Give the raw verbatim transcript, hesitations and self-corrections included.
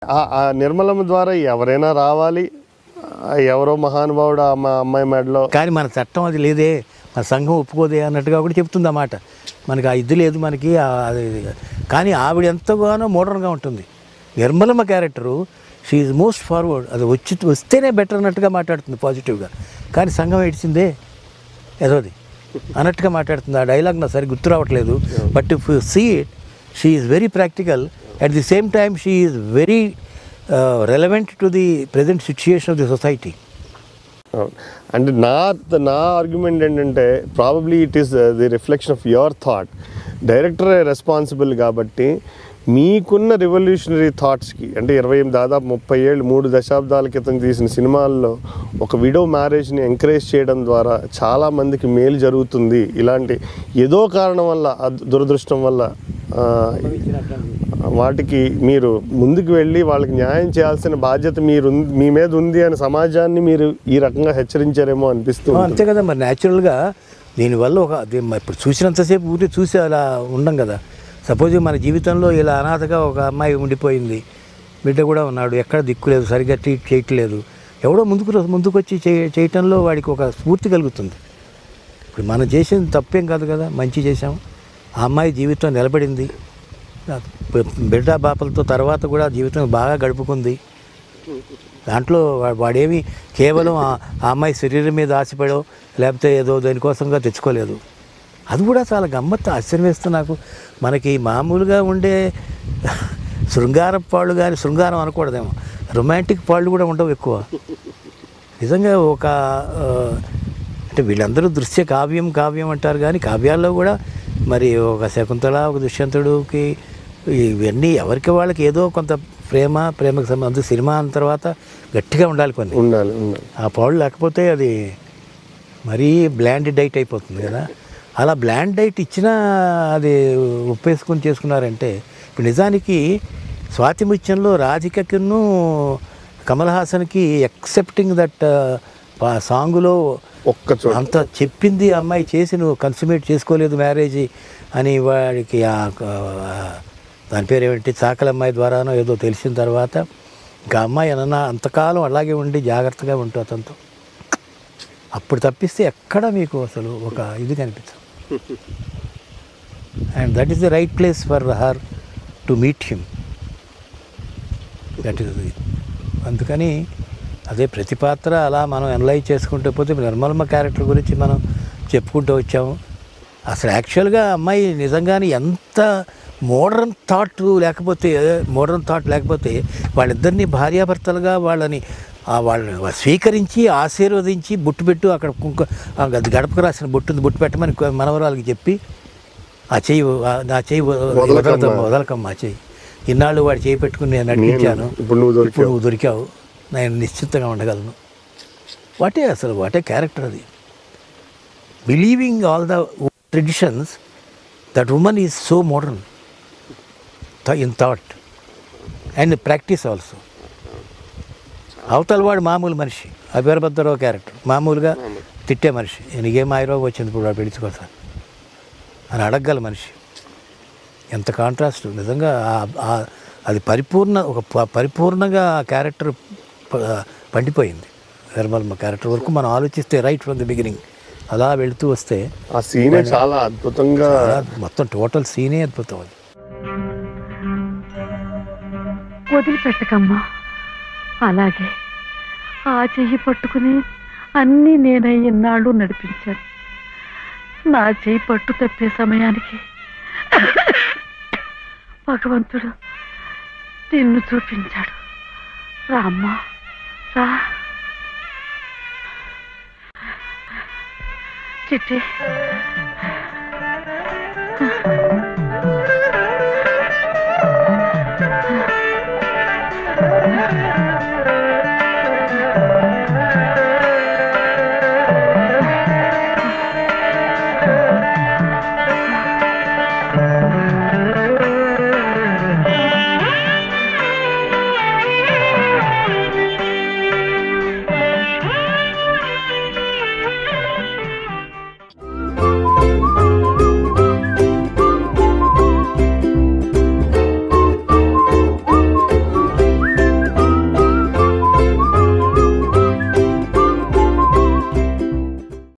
ఆ నిర్మలమ్మ ద్వారా ఎవరైనా రావాలి, ఎవరో మహానుభావుడు ఆ అమ్మాయి మెడలో. కానీ మన చట్టం అది లేదే, మన సంఘం ఒప్పుకోదే అన్నట్టుగా కూడా చెప్తుంది అన్నమాట. మనకి ఆ ఇది లేదు మనకి అది. కానీ ఆవిడ ఎంతగానో మోడర్న్గా ఉంటుంది. Nirmalamma character she is most forward. అది వచ్చి వస్తేనే బెటర్ అన్నట్టుగా మాట్లాడుతుంది పాజిటివ్గా. కానీ సంఘం ఏడ్చిందే ఏదోది అన్నట్టుగా మాట్లాడుతుంది. ఆ డైలాగ్ నాకు సరి గుర్తు రావట్లేదు. But if you see it, she is very practical. At the same time she is very relevant to the present situation of the society. అంటే నా నా ఆర్గ్యుమెంట్ ఏంటంటే probably it is the reflection of your thought. డైరెక్టరే responsible కాబట్టి మీకున్న revolutionary థాట్స్కి, అంటే ఇరవై దాదాపు ముప్పై ఏళ్ళు మూడు దశాబ్దాల క్రితం తీసిన సినిమాల్లో ఒక విడో మ్యారేజ్ని ఎంకరేజ్ చేయడం ద్వారా చాలామందికి మేలు జరుగుతుంది. ఇలాంటి ఏదో కారణం వల్ల, దురదృష్టం వల్ల వాటికి మీరు ముందుకు వెళ్ళి వాళ్ళకి న్యాయం చేయాల్సిన బాధ్యత మీరు మీ మీద ఉంది అని సమాజాన్ని మీరు ఈ రకంగా హెచ్చరించారేమో అనిపిస్తుంది. అంతే కదా మరి. న్యాచురల్గా దీనివల్ల ఒక ఇప్పుడు చూసినంతసేపు ఊరి చూసి అలా ఉండం కదా. సపోజ్ మన జీవితంలో ఇలా అనాథగా ఒక అమ్మాయి ఉండిపోయింది, బిడ్డ కూడా ఉన్నాడు, ఎక్కడ దిక్కులేదు, సరిగ్గా ట్రీట్ చేయట్లేదు, ఎవడో ముందుకు ముందుకు వచ్చి చేయటంలో వాడికి ఒక స్ఫూర్తి కలుగుతుంది. ఇప్పుడు మనం చేసింది తప్పేం కాదు కదా, మంచి చేసాం. ఆ అమ్మాయి జీవితం నిలబడింది, బిడ్డ బాపలతో తర్వాత కూడా జీవితం బాగా గడుపుకుంది. దాంట్లో వాడేమి కేవలం ఆ అమ్మాయి శరీరం మీద ఆశపడో లేకపోతే ఏదో దానికోసంగా తెచ్చుకోలేదు. అది కూడా చాలా గమ్మత్తు, ఆశ్చర్యం వేస్తుంది నాకు. మనకి మామూలుగా ఉండే శృంగారం పాళ్ళు కానీ, శృంగారం అనకూడదేమో, రొమాంటిక్ పాళ్ళు కూడా ఉండవు ఎక్కువ. నిజంగా ఒక అంటే వీళ్ళందరూ దృశ్య కావ్యం కావ్యం అంటారు కానీ కావ్యాల్లో కూడా మరి ఒక శకుంతల, ఒక దుష్యంతుడికి ఇవన్నీ ఎవరికి వాళ్ళకి ఏదో కొంత ప్రేమ ప్రేమకు సంబంధం. సినిమా అన్న తర్వాత గట్టిగా ఉండాలి, కొన్ని ఉండాలి. ఆ పాళ్ళు లేకపోతే అది మరీ బ్లాండ్ డైట్ అయిపోతుంది కదా. అలా బ్లాండ్ డైట్ ఇచ్చినా అది ఉప్పేసుకొని చేసుకున్నారంటే. ఇప్పుడు నిజానికి స్వాతి ముత్యంలో రాధికకును కమల్ హాసన్కి ఎక్సెప్టింగ్ దట్ సాంగులో ఒక్క అంత చెప్పింది అమ్మాయి చేసి నువ్వు కన్సుమేట్ చేసుకోలేదు మ్యారేజ్ అని వాడికి దాని పేరు ఏమిటి చాకల అమ్మాయి ద్వారానో ఏదో తెలిసిన తర్వాత ఇంకా అమ్మాయి అన్న అంతకాలం అలాగే ఉండి జాగ్రత్తగా ఉంటుంది అతనితో. అప్పుడు తప్పిస్తే ఎక్కడ మీకు అసలు ఒక ఇది కనిపించదు. And that is the right place for her to meet him. That is అందుకని అదే ప్రతి పాత్ర అలా మనం అనలైజ్ చేసుకుంటూ పోతే నిర్మలమ్మ క్యారెక్టర్ గురించి మనం చెప్పుకుంటూ వచ్చాము. అసలు యాక్చువల్గా అమ్మాయి నిజంగానే ఎంత మోడర్న్ థాట్ లేకపోతే మోడర్న్ థాట్ లేకపోతే వాళ్ళిద్దరినీ భార్యాభర్తలుగా వాళ్ళని వాళ్ళని స్వీకరించి ఆశీర్వదించి బొట్టు పెట్టు, అక్కడ కుంక గడపకు రాసిన బొట్టు బొట్టు పెట్టమని మనవరాలకి చెప్పి ఆ చెయ్యి నా చెయ్యి వదలకమ్మ వదలకమ్మ ఆ చెయ్యి, ఇన్నాళ్ళు వాడు చేయి పెట్టుకుని నేను నడిపించాను, ఇప్పుడు నువ్వు దొరికావు, నేను నిశ్చింతగా ఉండగలను. వాటే అసలు వాటే క్యారెక్టర్ అది. Believing all the traditions, that woman is so modern in thought and practice also. అవతల వాడు మామూలు మనిషి, అభివరభద్రరావు క్యారెక్టర్ మామూలుగా తిట్టే మనిషి, నీకేం ఆయురోగం వచ్చింది ఇప్పుడు వాడు పెళ్చుకోసారి అని అడగగల మనిషి. ఎంత కాంట్రాస్ట్ నిజంగా. అది పరిపూర్ణ ఒక పరిపూర్ణంగా ఆ క్యారెక్టర్ పండిపోయింది. నిర్మలమ్మ క్యారెక్టర్ వరకు మనం ఆలోచిస్తే రైట్ ఫ్రమ్ ది బిగినింగ్ అలా వెళుతూ వస్తే ఆ సీనే చాలా అద్భుతంగా, మొత్తం టోటల్ సీనే అద్భుతం. అది వదిలిపెట్టకమ్మా, అలాగే ఆ చెయ్యి పట్టుకుని అన్నీ నేనై ఎన్నాళ్ళు నడిపించాను. నా చెయ్యి పట్టు తప్పే సమయానికి భగవంతుడు నిన్ను చూపించాడు. రామ్మా రా. చిట్టి